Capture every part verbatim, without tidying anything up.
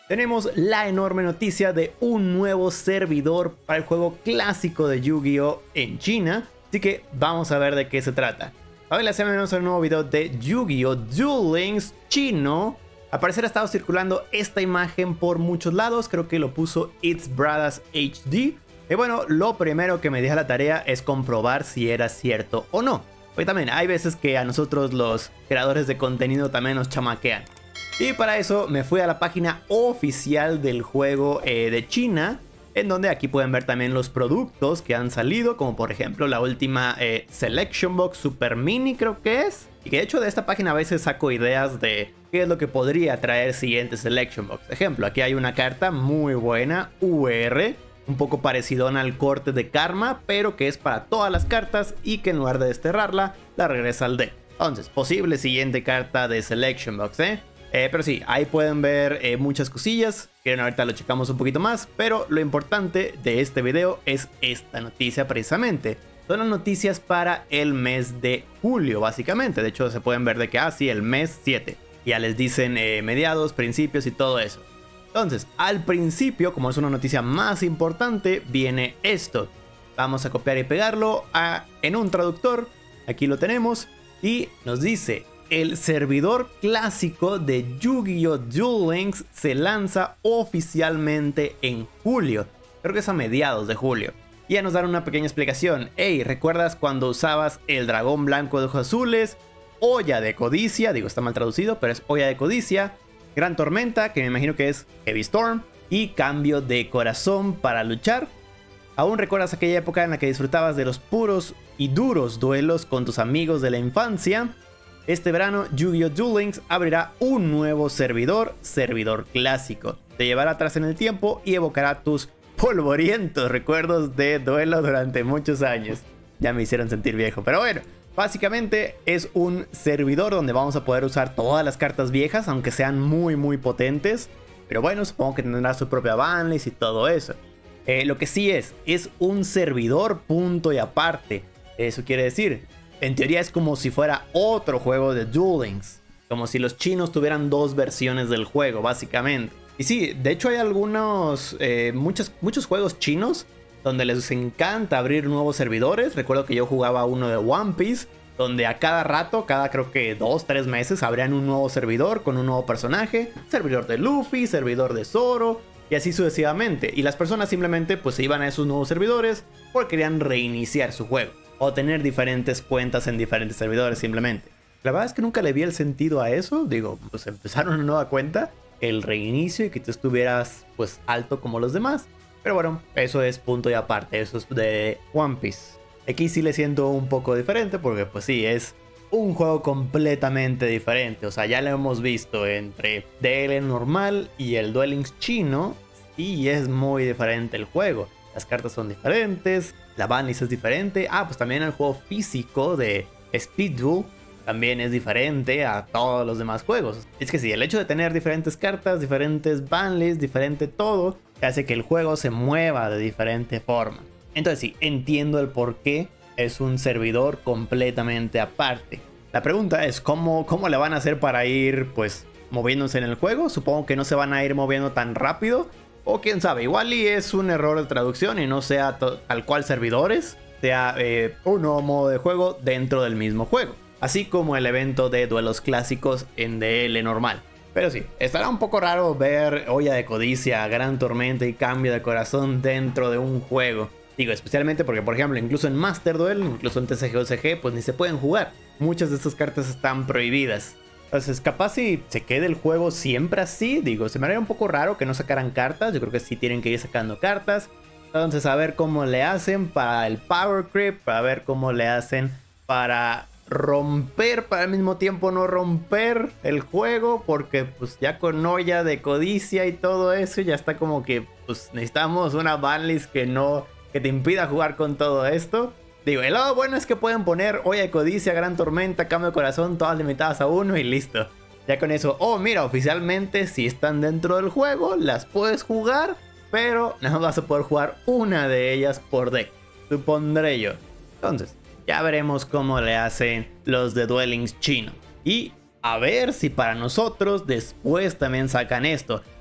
tenemos la enorme noticia de un nuevo servidor para el juego clásico de Yu-Gi-Oh! En China. Así que vamos a ver de qué se trata. Hola, bienvenidos a un nuevo video de Yu-Gi-Oh! Duel Links chino. Al parecer ha estado circulando esta imagen por muchos lados. Creo que lo puso It's Brothers H D. Y bueno, lo primero que me deja la tarea es comprobar si era cierto o no. Porque también hay veces que a nosotros los creadores de contenido también nos chamaquean. Y para eso me fui a la página oficial del juego eh, de China, en donde aquí pueden ver también los productos que han salido, como por ejemplo la última eh, Selection Box Super Mini, creo que es. Y que de hecho de esta página a veces saco ideas de qué es lo que podría traer siguiente Selection Box. Ejemplo, aquí hay una carta muy buena, U R, un poco parecidona al corte de Karma, pero que es para todas las cartas y que en lugar de desterrarla, la regresa al deck. Entonces, posible siguiente carta de Selection Box, ¿eh? Eh, pero sí, ahí pueden ver eh, muchas cosillas. Quieren ahorita lo checamos un poquito más. Pero lo importante de este video es esta noticia precisamente. Son las noticias para el mes de julio, básicamente. De hecho, se pueden ver de que, ah, sí, el mes siete. Ya les dicen eh, mediados, principios y todo eso. Entonces, al principio, como es una noticia más importante, viene esto. Vamos a copiar y pegarlo a, en un traductor. Aquí lo tenemos. Y nos dice: el servidor clásico de Yu-Gi-Oh! Duel Links se lanza oficialmente en julio. Creo que es a mediados de julio. Y ya nos dan una pequeña explicación. Hey, ¿recuerdas cuando usabas el dragón blanco de ojos azules? Olla de codicia, digo, está mal traducido, pero es olla de codicia. Gran tormenta, que me imagino que es Heavy Storm. Y cambio de corazón para luchar. ¿Aún recuerdas aquella época en la que disfrutabas de los puros y duros duelos con tus amigos de la infancia? Este verano, Yu-Gi-Oh! Duel Links abrirá un nuevo servidor, servidor clásico. Te llevará atrás en el tiempo y evocará tus polvorientos recuerdos de duelo durante muchos años. Ya me hicieron sentir viejo, pero bueno. Básicamente es un servidor donde vamos a poder usar todas las cartas viejas, aunque sean muy muy potentes. Pero bueno, supongo que tendrá su propia banlist y todo eso. Eh, lo que sí es, es un servidor punto y aparte. Eso quiere decir, en teoría es como si fuera otro juego de Duel Links. Como si los chinos tuvieran dos versiones del juego, básicamente. Y sí, de hecho hay algunos, eh, muchos, muchos juegos chinos donde les encanta abrir nuevos servidores. Recuerdo que yo jugaba uno de One Piece, donde a cada rato, cada creo que dos, tres meses, abrían un nuevo servidor con un nuevo personaje. Servidor de Luffy, servidor de Zoro, y así sucesivamente. Y las personas simplemente pues se iban a esos nuevos servidores porque querían reiniciar su juego. O tener diferentes cuentas en diferentes servidores simplemente. La verdad es que nunca le vi el sentido a eso. Digo, pues empezaron una nueva cuenta, el reinicio y que tú estuvieras pues alto como los demás. Pero bueno, eso es punto y aparte. Eso es de One Piece. Aquí sí le siento un poco diferente porque pues sí, es un juego completamente diferente. O sea, ya lo hemos visto entre D L normal y el Duel Links chino. Y es muy diferente el juego. Las cartas son diferentes, la banlist es diferente. Ah, pues también el juego físico de Speed Duel también es diferente a todos los demás juegos. Es que sí, el hecho de tener diferentes cartas, diferentes banlists, diferente todo, hace que el juego se mueva de diferente forma. Entonces sí, entiendo el por qué es un servidor completamente aparte. La pregunta es, ¿cómo, cómo le van a hacer para ir pues moviéndose en el juego? Supongo que no se van a ir moviendo tan rápido. O quién sabe, igual y es un error de traducción y no sea tal cual servidores, sea eh, un nuevo modo de juego dentro del mismo juego. Así como el evento de duelos clásicos en D L normal. Pero sí, estará un poco raro ver olla de codicia, gran tormenta y cambio de corazón dentro de un juego. Digo, especialmente porque, por ejemplo, incluso en Master Duel, incluso en T C G O C G, pues ni se pueden jugar. Muchas de estas cartas están prohibidas. Entonces, capaz si se quede el juego siempre así, digo, se me haría un poco raro que no sacaran cartas. Yo creo que sí tienen que ir sacando cartas. Entonces, a ver cómo le hacen para el Power Creep, para ver cómo le hacen para romper, para al mismo tiempo no romper el juego, porque pues ya con olla de codicia y todo eso, ya está como que pues necesitamos una banlist que no, que te impida jugar con todo esto. Digo, el lado bueno es que pueden poner olla de codicia, gran tormenta, cambio de corazón, todas limitadas a uno y listo. Ya con eso, oh mira, oficialmente si están dentro del juego, las puedes jugar, pero no vas a poder jugar una de ellas por deck, supondré yo. Entonces, ya veremos cómo le hacen los de Duel Links chino. Y a ver si para nosotros después también sacan esto.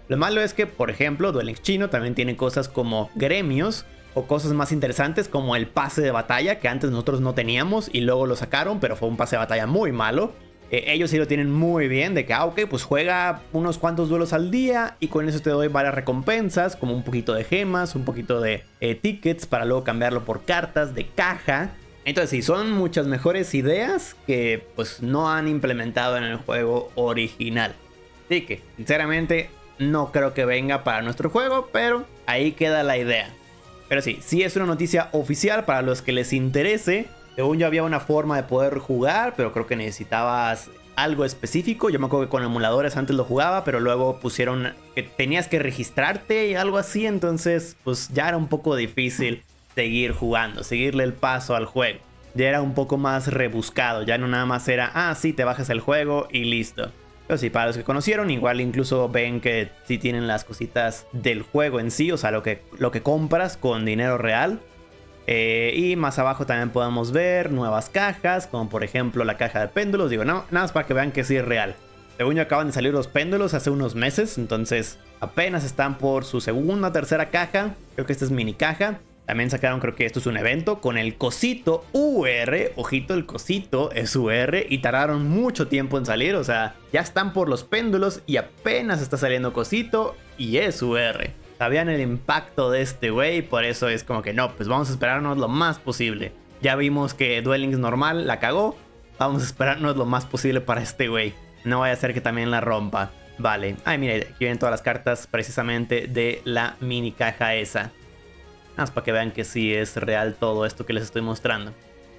Lo malo es que, por ejemplo, Duel Links chino también tiene cosas como gremios o cosas más interesantes como el pase de batalla que antes nosotros no teníamos y luego lo sacaron, pero fue un pase de batalla muy malo. Eh, ellos sí lo tienen muy bien de que, ah, ok, pues juega unos cuantos duelos al día y con eso te doy varias recompensas, como un poquito de gemas, un poquito de eh, tickets para luego cambiarlo por cartas de caja. Entonces sí, son muchas mejores ideas que pues no han implementado en el juego original. Así que, sinceramente, no creo que venga para nuestro juego, pero ahí queda la idea. Pero sí, sí es una noticia oficial para los que les interese. Según yo había una forma de poder jugar, pero creo que necesitabas algo específico. Yo me acuerdo que con emuladores antes lo jugaba, pero luego pusieron que tenías que registrarte y algo así. Entonces, pues ya era un poco difícil seguir jugando, seguirle el paso al juego. Ya era un poco más rebuscado, ya no nada más era, ah, sí, te bajas el juego y listo. Pero sí, para los que conocieron, igual incluso ven que sí tienen las cositas del juego en sí, o sea, lo que, lo que compras con dinero real. Eh, y más abajo también podemos ver nuevas cajas, como por ejemplo la caja de péndulos. Digo, no, nada más para que vean que sí es real. Según yo acaban de salir los péndulos hace unos meses, entonces apenas están por su segunda o tercera caja. Creo que esta es mini caja. También sacaron, creo que esto es un evento con el cosito U R. Ojito, el cosito es U R. Y tardaron mucho tiempo en salir. O sea, ya están por los péndulos y apenas está saliendo cosito y es U R. Sabían el impacto de este güey. Por eso es como que no, pues vamos a esperarnos lo más posible. Ya vimos que Duel Links normal la cagó. Vamos a esperarnos lo más posible para este güey. No vaya a ser que también la rompa. Vale. Ay, mira, aquí vienen todas las cartas precisamente de la mini caja esa. Nada más para que vean que sí es real todo esto que les estoy mostrando.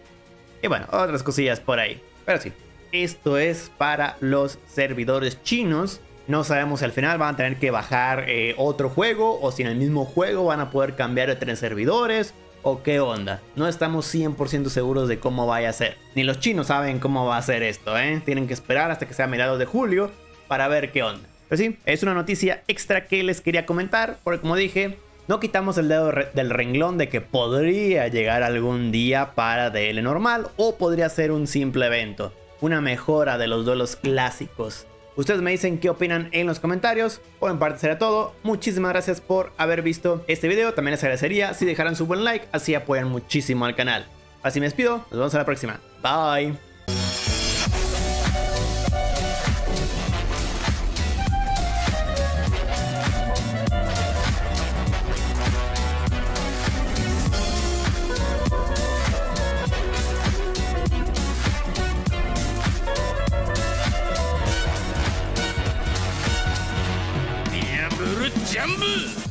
Y bueno, otras cosillas por ahí. Pero sí, esto es para los servidores chinos. No sabemos si al final van a tener que bajar eh, otro juego o si en el mismo juego van a poder cambiar entre servidores o qué onda. No estamos cien por ciento seguros de cómo vaya a ser. Ni los chinos saben cómo va a ser esto, ¿eh? Tienen que esperar hasta que sea mediados de julio para ver qué onda. Pero sí, es una noticia extra que les quería comentar porque como dije, no quitamos el dedo re del renglón de que podría llegar algún día para D L normal o podría ser un simple evento, una mejora de los duelos clásicos. Ustedes me dicen qué opinan en los comentarios. Por en parte será todo. Muchísimas gracias por haber visto este video. También les agradecería si dejaran su buen like, así apoyan muchísimo al canal. Así me despido, nos vemos a la próxima. Bye. ジャンブ